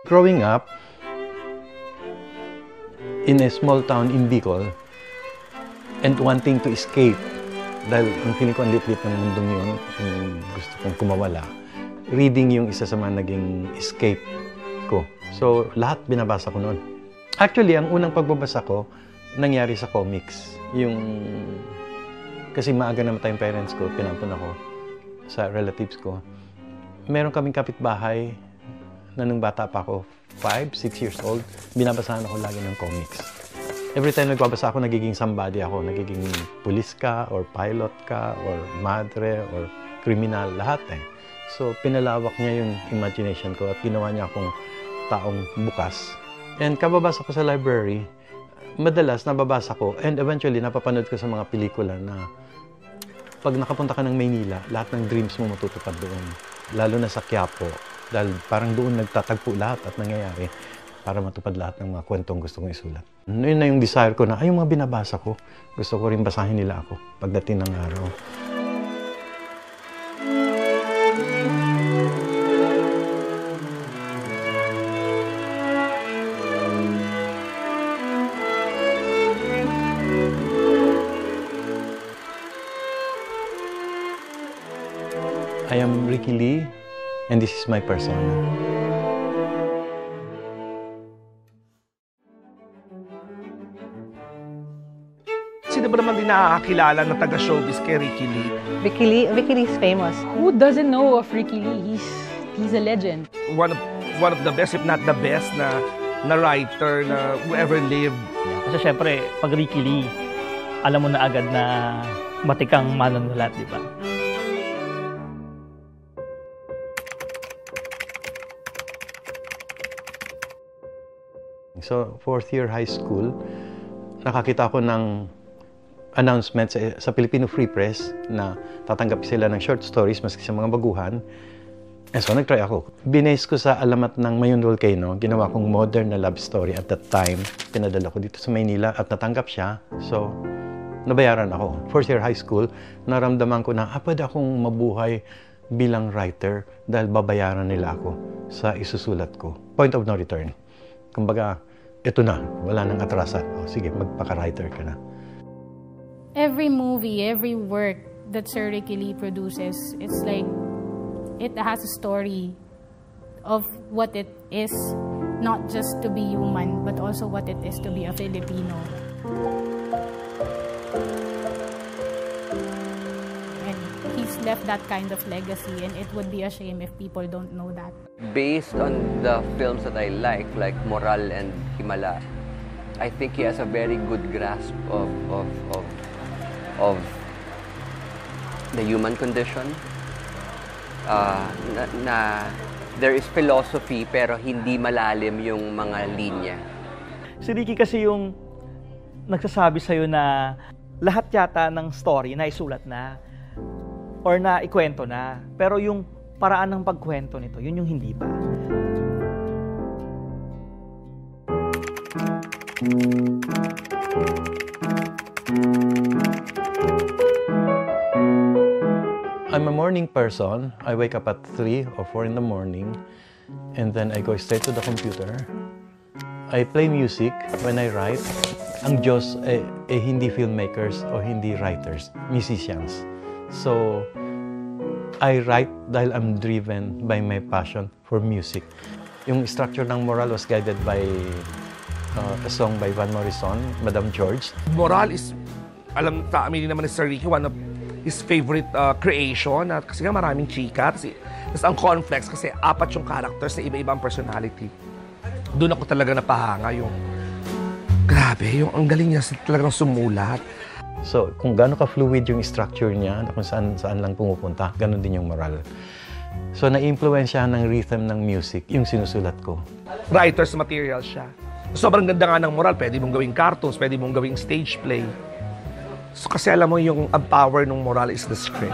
growing up in a small town in Bicol and wanting to escape dahil ang feeling ko ang lit-lit ng mundong yun, gusto kong kumawala. Reading yung isa sa mga naging escape ko. So, lahat binabasa ko noon. Actually, ang unang pagbabasa ko, nangyari sa comics. Kasi maaga namatay yung parents ko, pinampun ako sa relatives ko. Meron kaming kapitbahay na nung bata pa ako, 5, 6 years old, binabasahan ako lagi ng comics. Every time nagbabasa ako, nagiging somebody ako. Nagiging pulis ka, or pilot ka, or madre, or kriminal, lahat eh. So, pinalawak niya yung imagination ko at ginawa niya akong taong bukas. And kababasa ko sa library, madalas nababasa ko and eventually napapanood ko sa mga pelikula na pag nakapunta ka ng Maynila, lahat ng dreams mo matutupad doon. Lalo na sa Quiapo. Dahil parang doon nagtatagpo lahat at nangyayari para matupad lahat ng mga kwentong gusto kong isulat. Yun na yung desire ko na, yung mga binabasa ko, gusto ko rin basahin nila ako pagdating ng araw. I am Ricky Lee, and this is my persona. Sino ba naman din nakakakilala na taga-showbiz kay Ricky Lee? Ricky Lee is famous. Who doesn't know of Ricky Lee? He's a legend. One of the best, if not the best, na writer na who ever lived. Kasi syempre, pag Ricky Lee, alam mo na agad na matikang manunulat, di ba? So, 4th year high school, nakakita ko ng announcement sa Filipino Free Press na tatanggap sila ng short stories maski sa mga baguhan. So, nag-try ako. Binase ko sa alamat ng Mayon Volcano, ginawa kong modern na love story at that time. Pinadala ko dito sa Maynila at natanggap siya. So, nabayaran ako. 4th year high school, naramdaman ko na, pwede akong mabuhay bilang writer dahil babayaran nila ako sa isusulat ko. Point of no return. Kumbaga, ito na, wala nang atrasan. Sige, magpaka-writer ka na. Every movie, every work that Sir Ricky Lee produces, it's like, it has a story of what it is, not just to be human, but also what it is to be a Filipino. And he's left that kind of legacy, and it would be a shame if people don't know that. Based on the films that I like Moral and Himala, I think he has a very good grasp of the human condition. Na there is philosophy pero hindi malalim yung mga linya. Si Ricky kasi yung nagsasabi sa'yo na lahat yata ng story na isulat na or na ikwento na. Pero yung paraan ng pagkwento nito, yun yung hindi pa. I'm a morning person. I wake up at 3 or 4 in the morning and then I go straight to the computer. I play music when I write. Ang Diyos hindi filmmakers o hindi writers, musicians. So, I write dahil I'm driven by my passion for music. Yung structure ng Moral was guided by a song by Van Morrison, Madame George. Moral is, aminin naman ni Sir Ricky, one of his favorite creation. Kasi nga maraming chika. Tapos ang complex kasi 4 yung characters na iba-ibang personality. Doon ako talaga napahanga yung, grabe, yung ang galing niya talagang sumulat. So, kung gaano ka-fluid yung structure niya, kung saan lang pumupunta, ganun din yung Moral. So, na-influensyahan ng rhythm ng music, yung sinusulat ko. Writer's material siya. Sobrang ganda nga ng Moral. Pwede mong gawing cartoons, pwede mong gawing stage play. So, kasi alam mo yung ang power ng Moral is the script.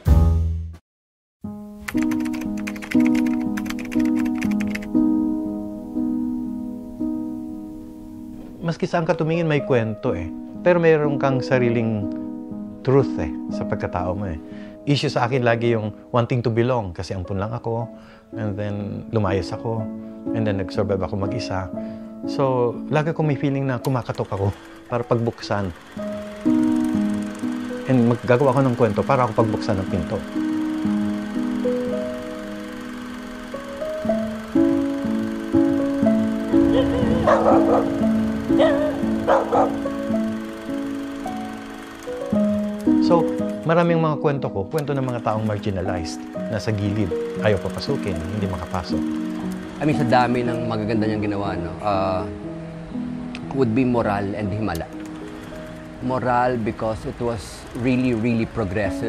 Maski saan ka tumingin, may kwento eh. Pero mayroon kang sariling truth sa pagkatao mo eh. issue sa akin lagi yung wanting to belong kasi ampun lang ako. And then, lumayas ako. And then, nag-survive ako mag-isa. So, lagi ko may feeling na kumakatok ako para pagbuksan. And maggagawa ko ng kwento para ako pagbuksan ng pinto. So, maraming mga kwento ko, kwento ng mga taong marginalized, nasa gilid, ayaw papasukin, hindi makapasok. I mean, sa dami ng magaganda niyang ginawa, no, would be Moral and Himala. Moral because it was really, really progressive.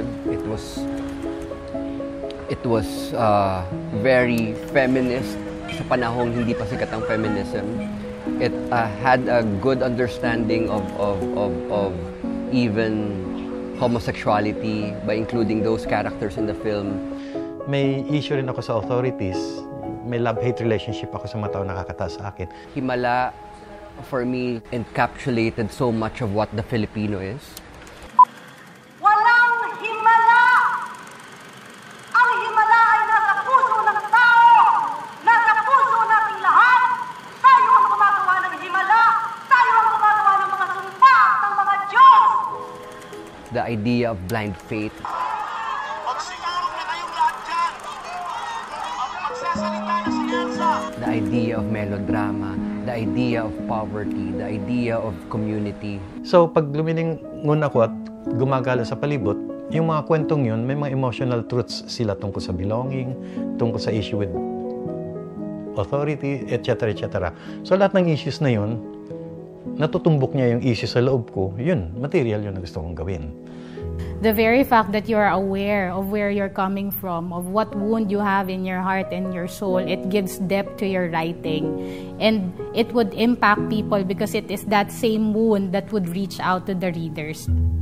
It was very feminist sa panahong hindi pa sikat ang feminism. It had a good understanding of even homosexuality by including those characters in the film. May issue rin ako sa authorities. May love-hate relationship ako sa mga tao nakakataas sa akin. Himala, for me, encapsulated so much of what the Filipino is. Walang himala! Ang himala ay nasa puso ng tao! Nasa puso nating lahat! Tayo ang gumagawa ng himala! Tayo ang gumagawa ng mga sumpa ng mga Diyos! The idea of blind faith. Magsigarong na kayong lahat dyan! Ang magsasalita na siyansa! The idea of melodrama. The idea of poverty. The idea of community. So, pag lumilingon ako at gumagala sa palibot, yung mga kwentong yun, may mga emotional truths sila tungkol sa belonging, tungkol sa issue with authority, etc., etc. So, lahat ng issues na yun, natutumbok niya yung issue sa loob ko, yun, material yun na gusto kong gawin. The very fact that you are aware of where you're coming from, of what wound you have in your heart and your soul, it gives depth to your writing. And it would impact people because it is that same wound that would reach out to the readers.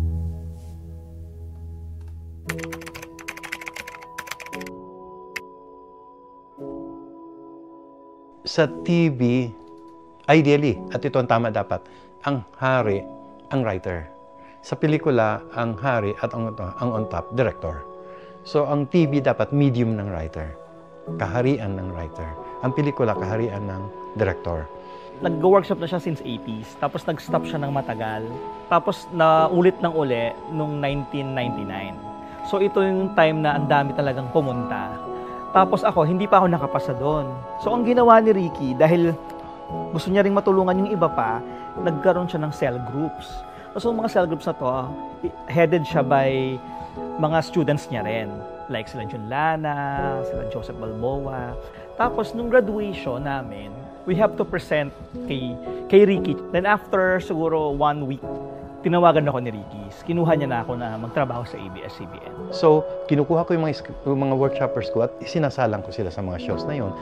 Sa TV, ideally, at ito ang tama dapat, ang hari, ang writer. Sa pelikula, ang hari at ang on top, director. So, ang TV dapat medium ng writer. Kaharian ng writer. Ang pelikula, kaharian ng director. Nag-workshop na siya since 80s, tapos nag-stop siya ng matagal. Tapos naulit ng uli nung 1999. So, ito yung time na ang dami talagang pumunta. Tapos ako, hindi pa ako nakapasa doon. So, ang ginawa ni Ricky, dahil gusto niya ring matulungan yung iba pa, nagkaroon siya ng cell groups. So, mga cell groups na to, headed siya by mga students niya rin. Like sila Jun Lana, sila Joseph Balboa. Tapos, nung graduation namin, we have to present kay Ricky. Then after siguro 1 week, tinawagan ako ni Ricky. Kinuha niya na ako na magtrabaho sa ABS-CBN. So, kinukuha ko yung mga workshoppers ko at isinasalang ko sila sa mga shows na yun.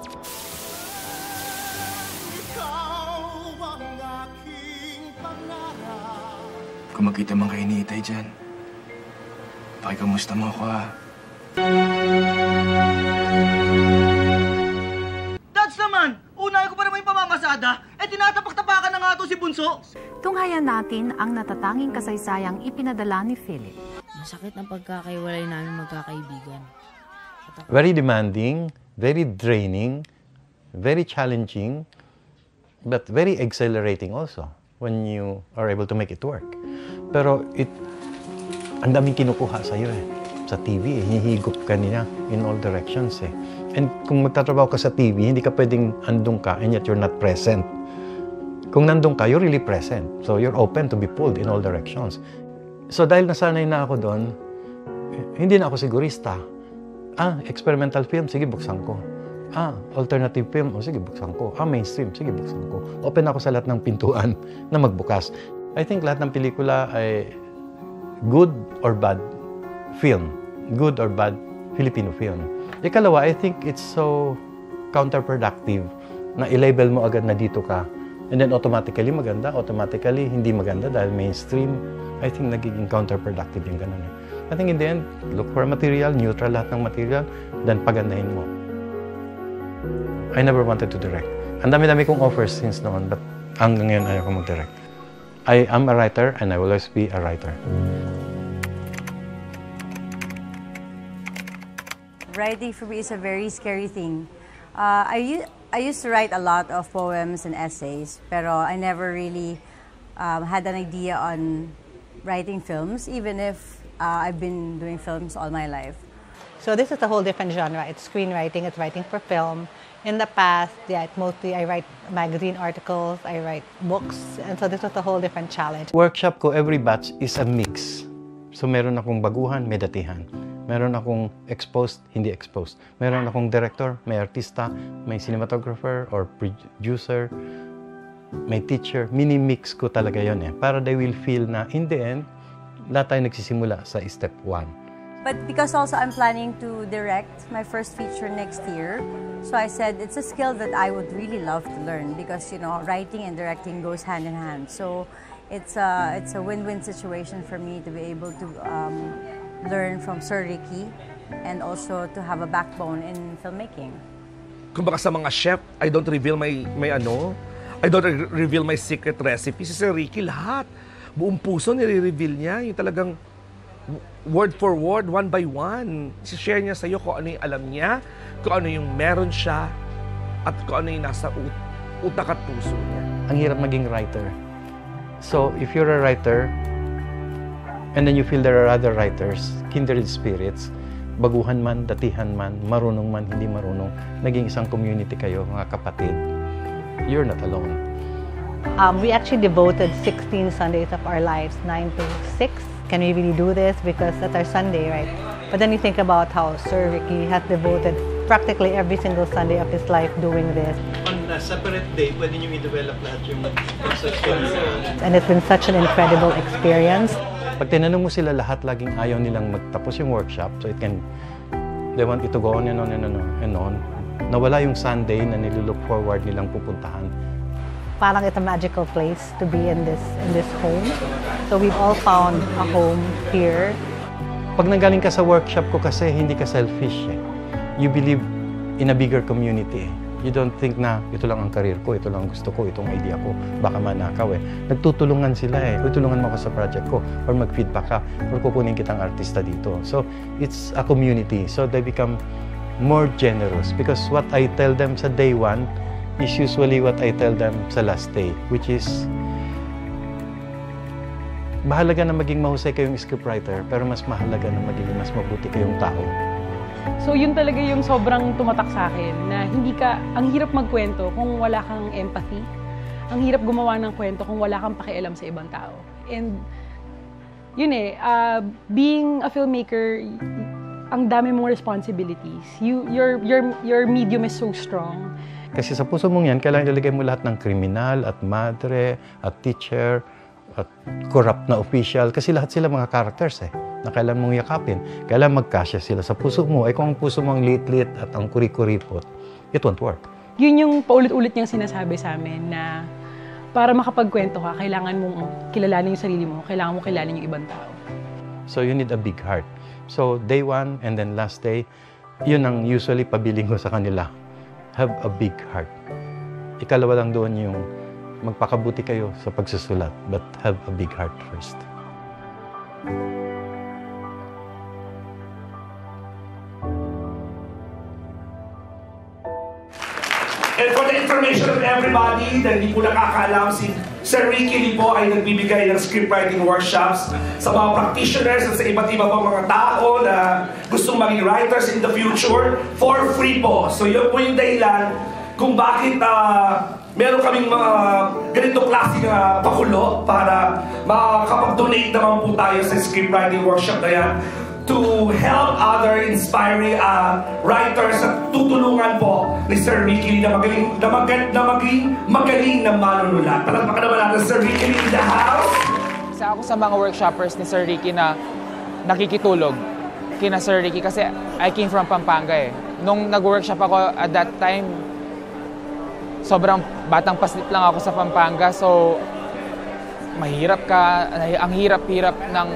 Kung magkita man kayo ni Itay dyan, pakikamusta mo ako, ha? Dads naman! Unahin ko pa naman yung pamamasada, tinatapak-tapakan na nga ito si Bunso! Tunghayan natin ang natatanging kasaysayang ipinadala ni Philip. Masakit ang pagkakaiwalay namin magkakaibigan. Very demanding, very draining, very challenging, but very exhilarating also when you are able to make it work. Pero ang daming kinukuha sa'yo sa TV, hihigop ka niya in all directions And kung magtatrabaho ka sa TV, hindi ka pwedeng andun ka and yet you're not present. Kung nandun ka, you're really present. So you're open to be pulled in all directions. So dahil nasanay na ako doon, hindi na ako sigurista. Experimental film, sige buksan ko. Alternative film, sige buksan ko. Mainstream, sige buksan ko. Open ako sa lahat ng pintuan na magbukas. I think lahat ng pelikula ay good or bad film. Good or bad Filipino film. Ikalawa, I think it's so counterproductive na i-label mo agad na dito ka. And then automatically maganda, automatically hindi maganda dahil mainstream. I think nagiging counterproductive yung ganun. I think in the end, look for material, neutral lahat ng material, then pagandahin mo. I never wanted to direct. Ang dami-dami kong offers since noon, but hanggang ngayon ayaw ko mag-direct. I am a writer and I will always be a writer. Writing for me is a very scary thing. I used to write a lot of poems and essays, pero I never really had an idea on writing films, even if I've been doing films all my life. So this is a whole different genre. It's screenwriting, it's writing for film. In the past, yeah, mostly I write magazine articles, I write books, and so this was a whole different challenge. Workshop ko, every batch is a mix. So meron akong baguhan, may datihan. Meron akong exposed, hindi exposed. Meron akong director, may artista, may cinematographer or producer, may teacher. Mini-mix ko talaga yon para they will feel na in the end, lahat tayo nagsisimula sa step 1. But because also I'm planning to direct my first feature next year, so I said it's a skill that I would really love to learn because, you know, writing and directing goes hand in hand. So it's a win-win situation for me to be able to learn from Sir Ricky and also to have a backbone in filmmaking. Kumbaga sa mga chef, I don't reveal I don't reveal my secret recipe. Si Sir Ricky, lahat. Buong puso nire-reveal niya. Yung talagang word for word, one by one. Si-share niya sa'yo kung ano yung alam niya, kung ano yung meron siya, at kung ano yung nasa utak at puso niya. Ang hirap maging writer. So, if you're a writer, and then you feel there are other writers, kindred spirits, baguhan man, datihan man, marunong man, hindi marunong, naging isang community kayo, mga kapatid, you're not alone. We actually devoted 16 Sundays of our lives, 9 to 6. Can we really do this? Because that's our Sunday, right? But then you think about how Sir Ricky has devoted practically every single Sunday of his life doing this. On a separate day, pwede nyo i-develop lahat yung And it's been such an incredible experience. Pag tinanong mo sila lahat, laging ayaw nilang magtapos yung workshop. So they want it to go on and on and on and on. Nawala yung Sunday na nilulook forward nilang pupuntahan. Parang it's a magical place to be in this home. So we've all found a home here. Pag nanggaling ka sa workshop ko kasi hindi ka selfish eh. You believe in a bigger community. You don't think na ito lang ang career ko, ito lang ang gusto ko, itong idea ko, baka manakaw eh. Nagtutulungan sila eh. Tulungan mo ako sa project ko or mag-feedback ka or kukunin kitang artista dito. So it's a community. So they become more generous because what I tell them sa day 1 is usually what I tell them sa last day, which is mahalaga na maging mahusay kayong scriptwriter, pero mas mahalaga na maging mas mabuti kayong tao. So yun talaga yung sobrang tumatak sa akin, na ang hirap magkwento kung wala kang empathy. Ang hirap gumawa ng kwento kung wala kang pakialam sa ibang tao. And yun being a filmmaker, ang dami mong responsibilities. Your medium is so strong. Kasi sa puso mong yan, kailangan ilalagay mo lahat ng kriminal at madre at teacher at corrupt na official. Kasi lahat sila mga characters na kailangan mong yakapin. Kailangan magkasya sila sa puso mo. Ay kung ang puso mo ang lit-lit at ang kuri-kuripot, it won't work. Yun yung paulit-ulit niyang sinasabi sa amin na para makapagkwento ka, kailangan mong kilalanin yung sarili mo, kailangan mong kilalanin yung ibang tao. So you need a big heart. So day 1 and then last day, yun ang usually pabiling ko sa kanila. Have a big heart. Ikalawa lang doon yung magpakabuti kayo sa pagsusulat, but have a big heart first. And for the information of everybody, na hindi po nakakaalam, si Sir Ricky Lee po ay nagbibigay ng scriptwriting workshops sa mga practitioners at sa iba't iba pang mga tao na gustong maging writers in the future for free po. So yun po yung dahilan kung bakit meron kaming mga ganitong klaseng pakulo para makakapag-donate naman po tayo sa scriptwriting workshop na yan to help other inspiring writers at tutulungan po ni Sir Ricky na maging magaling na manunulat. Palagpakan naman natin Sir Ricky in the house. Isa ako sa mga workshoppers ni Sir Ricky na nakikitulog kina Sir Ricky kasi I came from Pampanga eh. Nung nag-workshop ako at that time, sobrang batang paslip lang ako sa Pampanga, so mahirap ka, ang hirap-hirap ng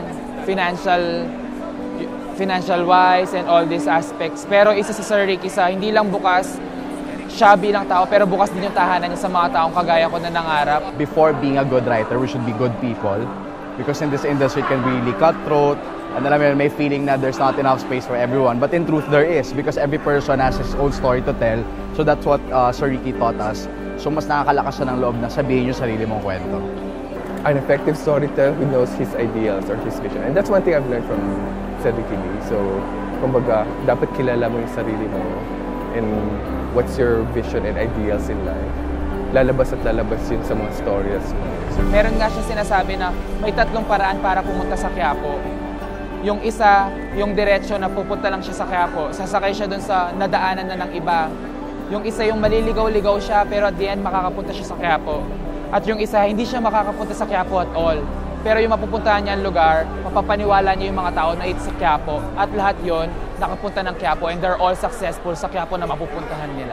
financial-wise and all these aspects. Pero isa si Sir Ricky hindi lang bukas siya bilang tao, pero bukas din yung tahanan niya sa mga taong kagaya ko na nangarap. Before being a good writer, we should be good people. Because in this industry, it can be really cutthroat, And alam mo, may feeling na there's not enough space for everyone. But in truth, there is, because every person has his own story to tell. So that's what Sir Ricky taught us. So mas nakakalakas siya ng loob na sabihin yung sarili mong kwento. An effective storyteller who knows his ideals or his vision. And that's one thing I've learned from Sir Ricky Lee. So, kumbaga, dapat kilala mo yung sarili mo and what's your vision and ideals in life. Lalabas at lalabas yun sa mga stories mo. Meron nga siya sinasabi na may 3 paraan para pumunta sa Quiapo. Yung isa, yung diretsyo na pupunta lang siya sa Quiapo, sasakay siya dun sa nadaanan na ng iba. Yung isa, yung maliligaw-ligaw siya, pero at the end, makakapunta siya sa Quiapo. At yung isa, hindi siya makakapunta sa Quiapo at all. Pero yung mapupuntahan niya ang lugar, mapapaniwala niya yung mga tao na it's sa Quiapo. At lahat yon nakapunta ng Quiapo and they're all successful sa Quiapo na mapupuntahan nila.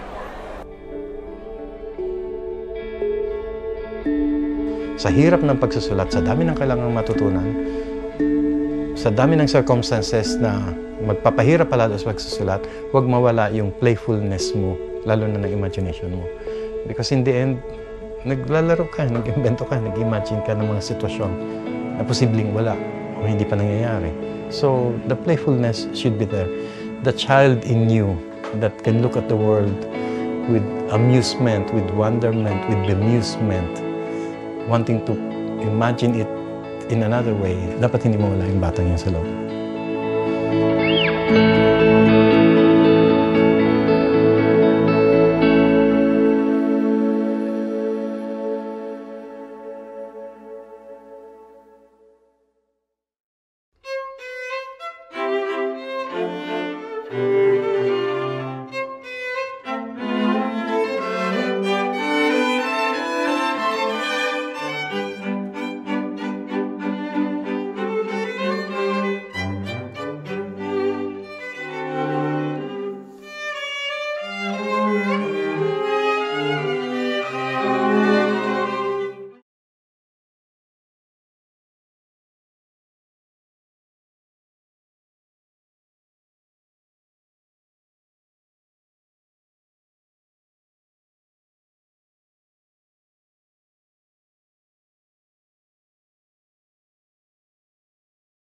Sa hirap ng pagsusulat, sa dami ng kailangang matutunan, sa dami ng circumstances na magpapahirap pala sa pagsusulat, huwag mawala yung playfulness mo, lalo na ng imagination mo. Because in the end, naglalaro ka, nag-invento ka, nag-imagine ka ng mga sitwasyon na posibleng wala o hindi pa nangyayari. So, the playfulness should be there. The child in you that can look at the world with amusement, with wonderment, with bemusement, wanting to imagine it in another way, dapat hindi mawala yung batang yan sa loob.